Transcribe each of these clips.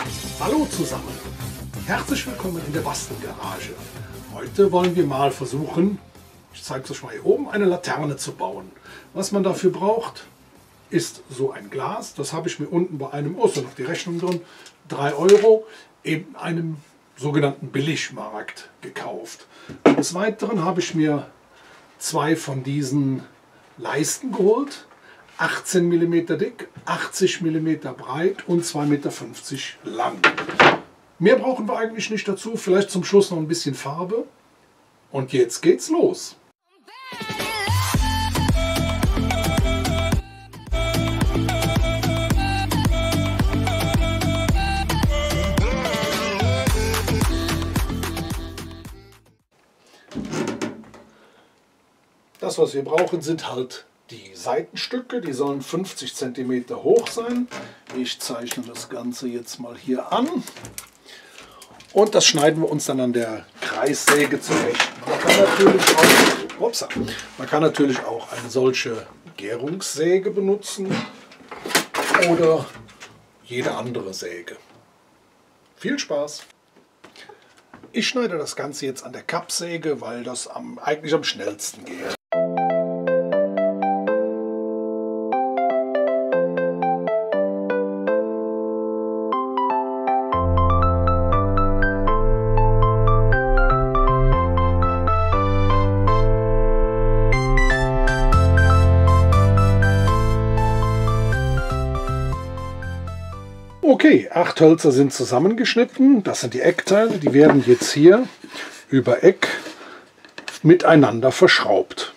Hallo zusammen, herzlich willkommen in der Bastelgarage. Heute wollen wir mal versuchen, ich zeige es euch mal hier oben, eine Laterne zu bauen. Was man dafür braucht, ist so ein Glas. Das habe ich mir unten bei einem, oh, so noch die Rechnung drin, 3 Euro, eben einem sogenannten Billigmarkt gekauft. Des Weiteren habe ich mir 2 von diesen Leisten geholt. 18 mm dick, 80 mm breit und 2,50 Meter lang. Mehr brauchen wir eigentlich nicht dazu, vielleicht zum Schluss noch ein bisschen Farbe. Und jetzt geht's los. Das, was wir brauchen, sind halt die Seitenstücke, die sollen 50 cm hoch sein. Ich zeichne das Ganze jetzt mal hier an. Und das schneiden wir uns dann an der Kreissäge zurecht. Man kann natürlich auch eine solche Gärungssäge benutzen oder jede andere Säge. Viel Spaß! Ich schneide das Ganze jetzt an der Kappsäge, weil das eigentlich am schnellsten geht. Okay, 8 Hölzer sind zusammengeschnitten. Das sind die Eckteile. Die werden jetzt hier über Eck miteinander verschraubt.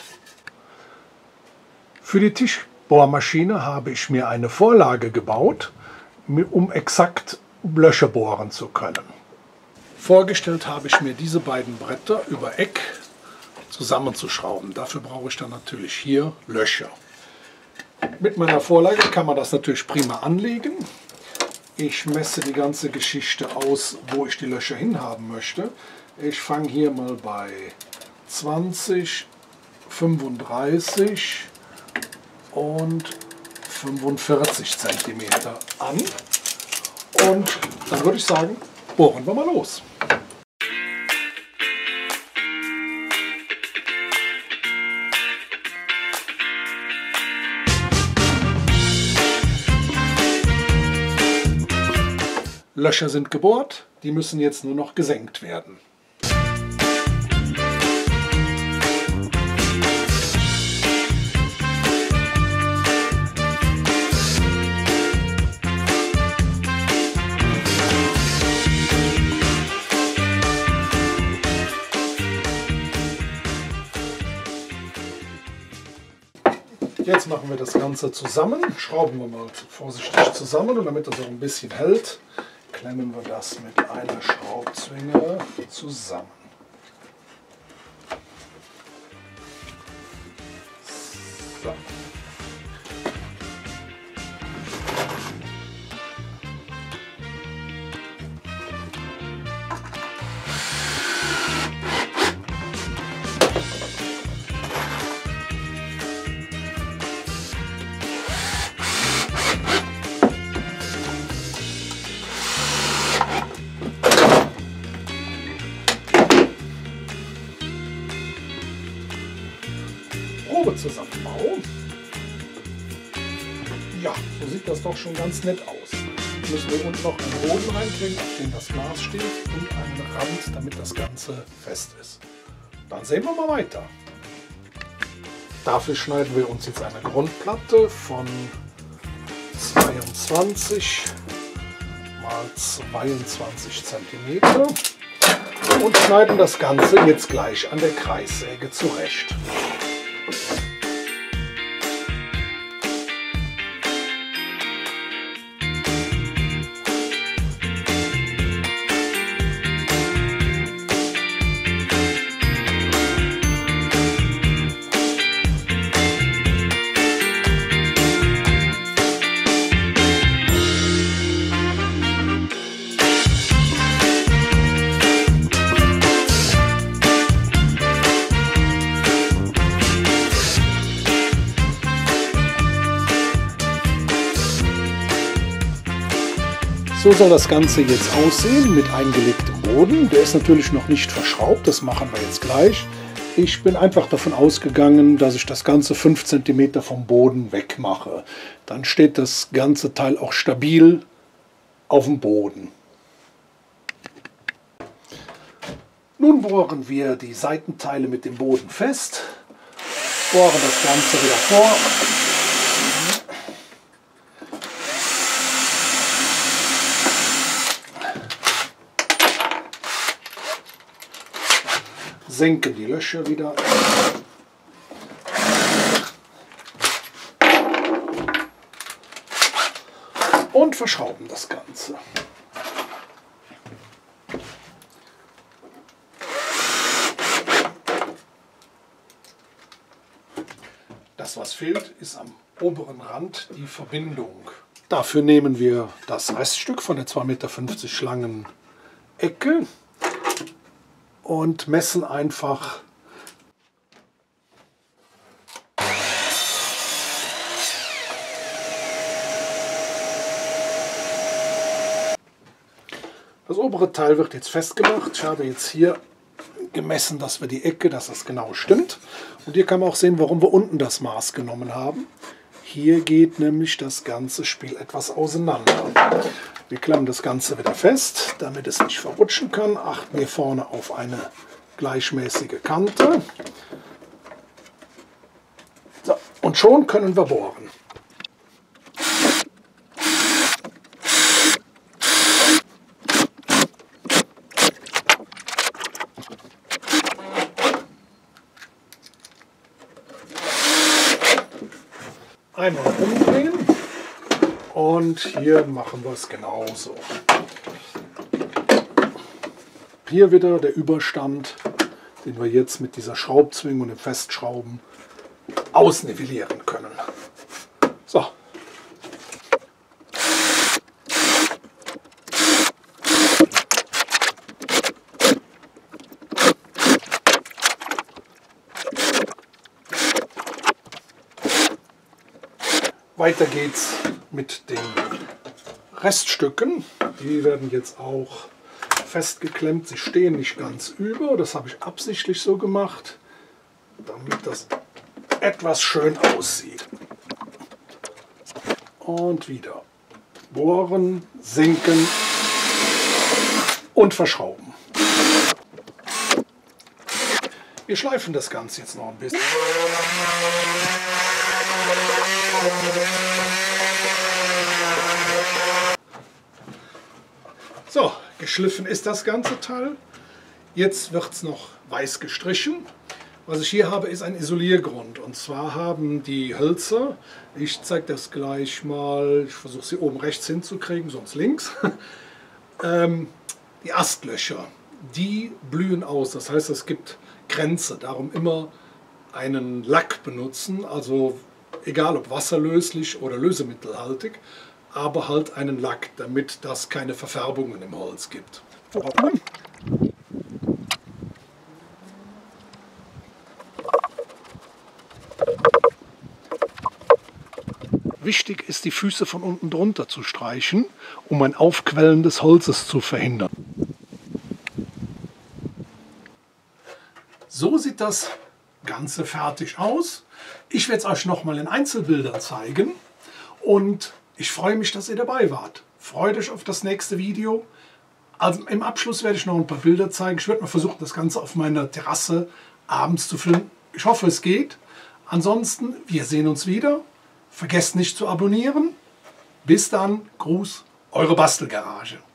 Für die Tischbohrmaschine habe ich mir eine Vorlage gebaut, um exakt Löcher bohren zu können. Vorgestellt habe ich mir diese beiden Bretter über Eck zusammenzuschrauben. Dafür brauche ich dann natürlich hier Löcher. Mit meiner Vorlage kann man das natürlich prima anlegen. Ich messe die ganze Geschichte aus, wo ich die Löcher hinhaben möchte. Ich fange hier mal bei 20, 35 und 45 cm an. Und dann würde ich sagen, bohren wir mal los. Löcher sind gebohrt, die müssen jetzt nur noch gesenkt werden. Jetzt machen wir das Ganze zusammen, schrauben wir mal vorsichtig zusammen und damit das auch ein bisschen hält, klemmen wir das mit einer Schraubzwinge zusammen. So. Zusammenbau. Ja, so sieht das doch schon ganz nett aus. Jetzt müssen wir unten noch einen Boden reinkriegen, auf dem das Glas steht, und einen Rand, damit das Ganze fest ist. Dann sehen wir mal weiter. Dafür schneiden wir uns jetzt eine Grundplatte von 22 mal 22 cm und schneiden das Ganze jetzt gleich an der Kreissäge zurecht. So soll das Ganze jetzt aussehen mit eingelegtem Boden. Der ist natürlich noch nicht verschraubt, das machen wir jetzt gleich. Ich bin einfach davon ausgegangen, dass ich das Ganze 5 cm vom Boden weg mache. Dann steht das ganze Teil auch stabil auf dem Boden. Nun bohren wir die Seitenteile mit dem Boden fest, bohren das Ganze wieder vor. Senken die Löcher wieder. Und verschrauben das Ganze. Das, was fehlt, ist am oberen Rand die Verbindung. Dafür nehmen wir das Reststück von der 2,50 Meter langen Ecke und messen einfach das obere Teil wird jetzt festgemacht. Ich habe jetzt hier gemessen, dass wir die Ecke, dass das genau stimmt. Und hier kann man auch sehen, warum wir unten das Maß genommen haben. Hier geht nämlich das ganze Spiel etwas auseinander. Wir klemmen das Ganze wieder fest, damit es nicht verrutschen kann. Achten wir vorne auf eine gleichmäßige Kante. So, und schon können wir bohren. Einmal umdrehen und hier machen wir es genauso. Hier wieder der Überstand, den wir jetzt mit dieser Schraubzwinge und dem Festschrauben ausnivellieren können. So. Weiter geht's mit den Reststücken. Die werden jetzt auch festgeklemmt. Sie stehen nicht ganz über. Das habe ich absichtlich so gemacht, damit das etwas schön aussieht. Und wieder bohren, sinken und verschrauben. Wir schleifen das Ganze jetzt noch ein bisschen. So, geschliffen ist das ganze Teil. Jetzt wird es noch weiß gestrichen. Was ich hier habe, ist ein Isoliergrund. Und zwar haben die Hölzer, ich zeige das gleich mal, ich versuche sie oben rechts hinzukriegen, sonst links, die Astlöcher, die blühen aus. Das heißt, es gibt Grenze. Darum immer einen Lack benutzen, also egal ob wasserlöslich oder lösemittelhaltig, aber halt einen Lack, damit das keine Verfärbungen im Holz gibt. Wichtig ist, die Füße von unten drunter zu streichen, um ein Aufquellen des Holzes zu verhindern. So sieht das Ganze fertig aus. Ich werde es euch nochmal in Einzelbildern zeigen und ich freue mich, dass ihr dabei wart. Freut euch auf das nächste Video. Also im Abschluss werde ich noch ein paar Bilder zeigen. Ich werde mal versuchen, das Ganze auf meiner Terrasse abends zu filmen. Ich hoffe, es geht. Ansonsten, wir sehen uns wieder. Vergesst nicht zu abonnieren. Bis dann, Gruß, eure Bastelgarage.